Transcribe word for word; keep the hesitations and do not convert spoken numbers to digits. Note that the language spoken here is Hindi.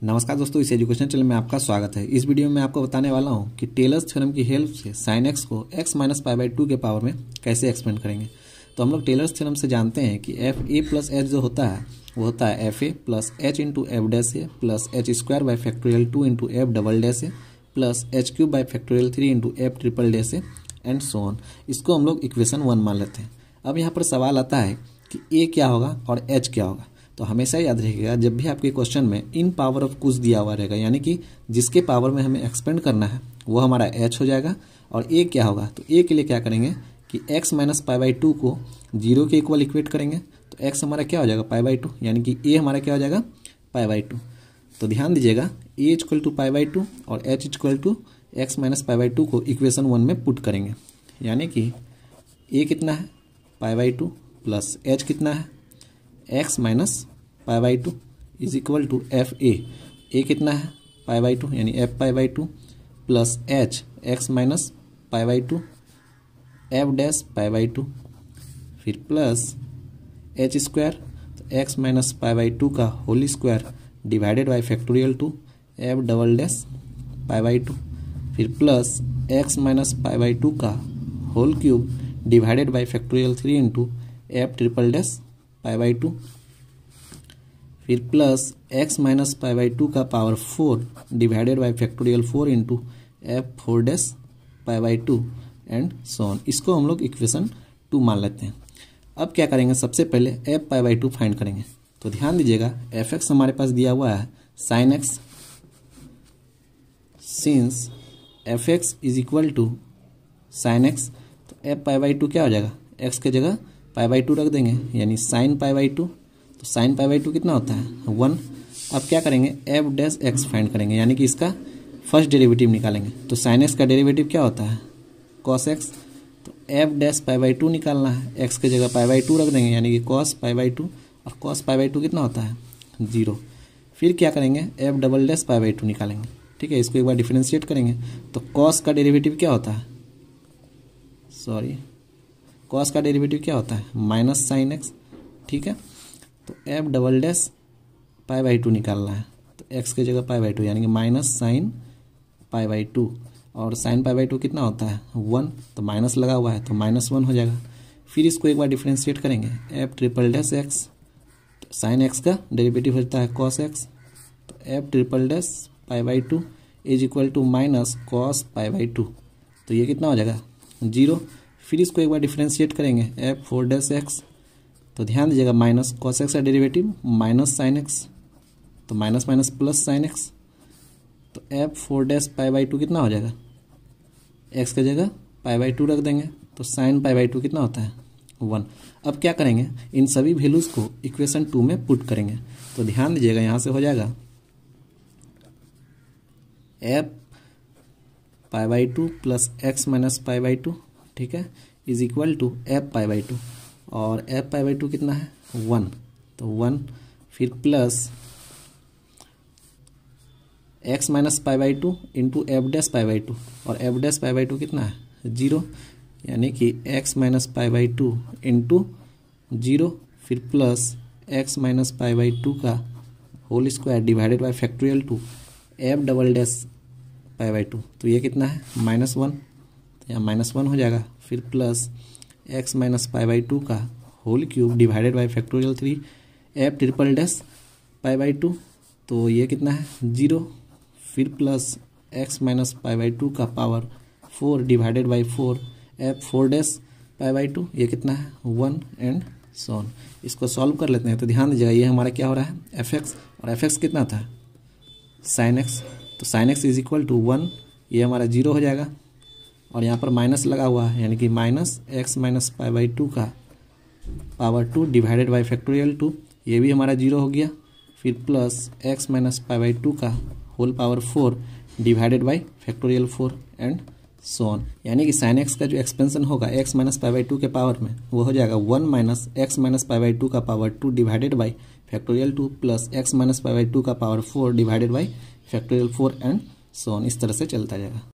नमस्कार दोस्तों, इस एजुकेशन चैनल में आपका स्वागत है। इस वीडियो में आपको बताने वाला हूं कि टेलर्स थ्योरम की हेल्प से साइन एक्स को x minus pi by two के पावर में कैसे एक्सपेंड करेंगे। तो हम लोग टेलर्स थ्योरम से जानते हैं कि एफ ए प्लस एच जो होता है वो होता है f a plus h into f dash a plus h square by factorial two into f double dash a plus h cube by factorial three into f triple dash a and so on. इसको हम लोग इक्वेशन वन मान लेते हैं। अब यहाँ पर सवाल आता है कि ए क्या होगा और एच क्या होगा। तो हमेशा याद रखिएगा, जब भी आपके क्वेश्चन में इन पावर ऑफ कुछ दिया हुआ रहेगा, यानी कि जिसके पावर में हमें एक्सपेंड करना है वो हमारा एच हो जाएगा। और ए क्या होगा, तो ए के लिए क्या करेंगे कि x minus pi by two को जीरो के इक्वल इक्वेट करेंगे। तो एक्स हमारा क्या हो जाएगा, पाई बाई टू, यानी कि ए हमारा क्या हो जाएगा, पाई बाई टू। तो ध्यान दीजिएगा, a equal to pi by two और h equal to x minus pi by two को इक्वेशन वन में पुट करेंगे। यानी कि ए कितना है, pi by two plus h कितना है, x minus pi by two is equal to f a. A कितना है, पाई बाई टू, यानी f pi by two plus h x minus pi by two f dash pi by two, फिर प्लस एच स्क्वायर, तो x minus pi by two का whole square divided by factorial two f double dash pi by two, फिर plus x minus pi by two का whole cube divided by factorial three into f triple dash pi by two, फिर plus x minus pi by two का power four divided by factorial four into f four dash pi by two and so on. इसको हम लोग इक्वेशन टू मान लेते हैं। अब क्या करेंगे, सबसे पहले f pi by two find करेंगे। तो ध्यान दीजिएगा, एफ एक्स हमारे पास दिया हुआ है sine x, since f x is equal to sine x, तो एफ पाई बाई टू क्या हो जाएगा, एक्स के जगह पाई बाई टू रख देंगे, यानी साइन पाई बाई टू। तो साइन पाई बाई टू कितना होता है, वन। अब क्या करेंगे, एफ डैश एक्स फाइंड करेंगे, यानी कि इसका फर्स्ट डेरिवेटिव निकालेंगे। तो साइन एक्स का डेरिवेटिव क्या होता है, कॉस एक्स। तो f dash pi by two निकालना है, एक्स के जगह पाई बाई टू रख देंगे, यानी कि कॉस पाई बाई टू, और कॉस पाई बाई टू कितना होता है, जीरो। फिर क्या करेंगे, f double dash pi by two निकालेंगे। ठीक है, इसको एक बार डिफ्रेंशिएट करेंगे। तो कॉस का डेरिवेटिव क्या होता है, सॉरी कॉस का डेरिवेटिव क्या होता है, माइनस साइन एक्स। ठीक है, तो f double dash pi by two निकालना है, तो एक्स के जगह पाई बाई टू, यानी कि minus sine pi by two, और साइन पाई बाई टू कितना होता है, वन। तो माइनस लगा हुआ है तो माइनस वन हो जाएगा। फिर इसको एक बार डिफ्रेंशिएट करेंगे, एफ ट्रिपल डैश एक्स, तो साइन एक्स का डेरिवेटिव होता है कॉस एक्स, तो f triple dash pi by two is equal to minus cos pi by two, तो ये कितना हो जाएगा, जीरो। फिर इसको एक बार डिफ्रेंशिएट करेंगे, एफ फोर डैश एक्स, तो ध्यान दीजिएगा, माइनस कॉस एक्स का डेरिवेटिव माइनस साइन एक्स, तो minus minus plus sine x, तो F four dash pi by two कितना हो जाएगा, एक्स के जगह पाई बाई टू रख देंगे, तो साइन पाई बाई टू कितना होता है, वन। अब क्या करेंगे, इन सभी वैल्यूज़ को इक्वेशन टू में पुट करेंगे। तो ध्यान दीजिएगा, यहाँ से हो जाएगा f pi by two plus x minus pi by two, ठीक है, is equal to f pi by two, और एफ पाई बाई टू कितना है, वन, तो वन। फिर plus x minus pi by two into f dash pi by two, और f dash pi by two कितना है, जीरो, यानी कि x minus pi by two into zero, फिर plus x minus pi by two का whole square divided by factorial two f double dash pi by two, तो ये कितना है, माइनस वन, तो यहाँ माइनस वन हो जाएगा। फिर plus x minus pi by two का whole cube divided by factorial three f triple dash pi by two, तो ये कितना है, जीरो। फिर plus x minus pi by two का power four divided by four f four dash pi by two, ये कितना है, वन एंड सो ऑन। इसको सॉल्व कर लेते हैं। तो ध्यान दीजिएगा, ये हमारा क्या हो रहा है, एफ एक्स, और एफ एक्स कितना था, साइन एक्स, तो sine x is equal to one, ये हमारा जीरो हो जाएगा, और यहाँ पर माइनस लगा हुआ है, यानी कि minus x minus pi by two का power two divided by factorial two, ये भी हमारा जीरो हो गया। फिर plus x minus pi by two का whole power four divided by factorial four and so on. यानी कि साइन एक्स का जो एक्सपेंशन होगा x minus pi by two के पावर में, वो हो जाएगा one minus x minus pi by two का power two divided by factorial two plus x minus pi by two का power four divided by factorial four and so on. इस तरह से चलता जाएगा।